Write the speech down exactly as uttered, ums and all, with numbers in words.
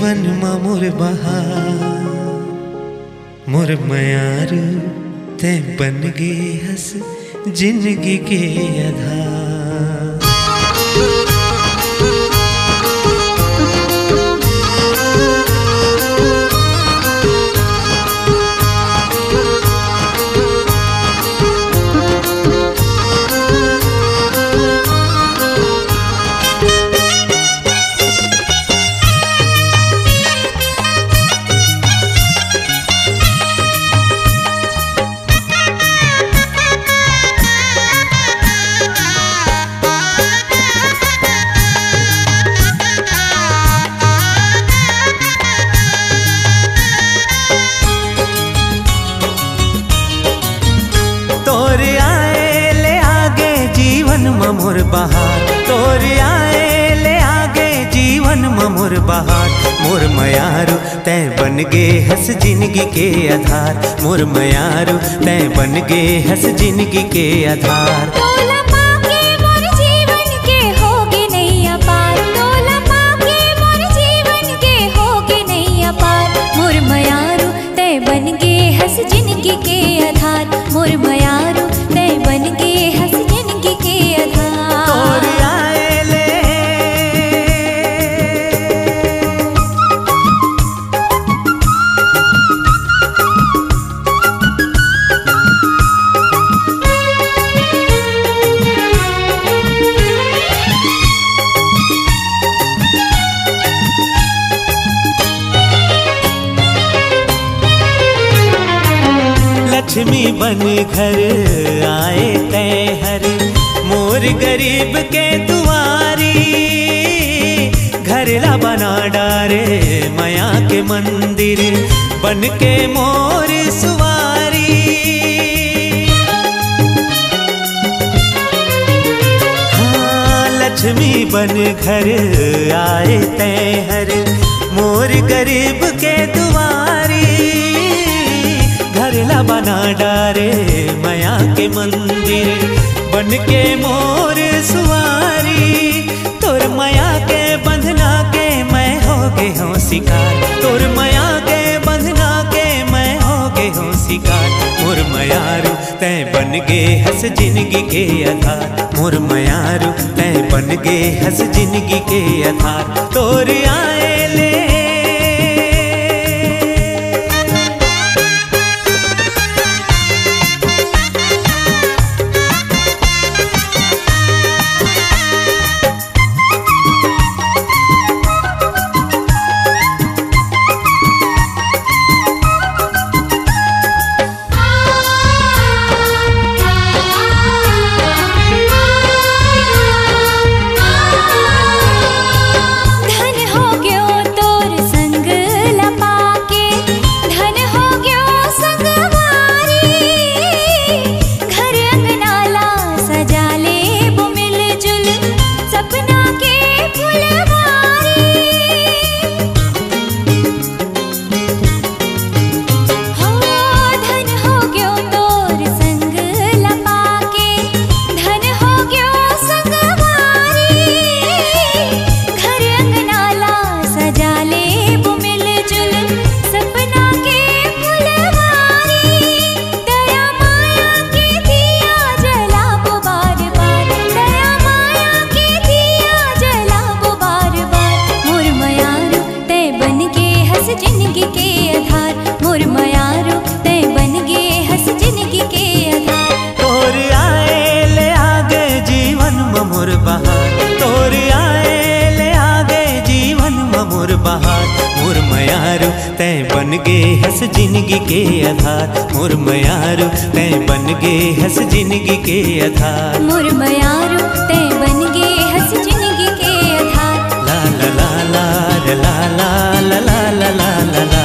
जीवन मा मोर बहार मोर मयारू ते बन गे हस जिंदगी के आधार। मोर बहार तोर आए ले आगे जीवन में मोर बहार मोर मयारू तै बन गे हस जिंदगी के आधार मोर मयारू तै बन गे हस जिंदगी के आधार। तोला पाके मोर जीवन के होगे नैया पार तोला पाके मोर जीवन के होगे नैया पार मोर मयारू तै बन गे हस जिंदगी के आधार मोर मयारू तै बन गे हस जिंदगी के आधार। तोर आए ले लक्ष्मी बन घर आए तै हर मोर गरीब के दुआरी घर ला बना डारे माया के मंदिर बन के मोर सुवारी। हाँ लक्ष्मी बन घर आए तै हर मोर गरीब के दुआरी घर ला बना डारे माया के मंदिर बन के मोर सुवारी। तोर माया के बंधना के मैं हो गे हूँ शिकार तोर माया के बंधना के मैं हो गे हूँ शिकार मोर मयारू तै बन गे हस जिंदगी के आधार मोर मयारू तै बन गे हस जिंदगी के आधार। तोर आए ले तोर आए ले आगे जीवन में मोर बहार मोर मयारू तै बन गे हस जिंदगी के आधार मोर मयारू तै बन गे हस जिंदगी के आधार मोर मयारू तै बन गे हस जिंदगी के आधार। ला ला ला ला ला ला ला ला ला ला ला।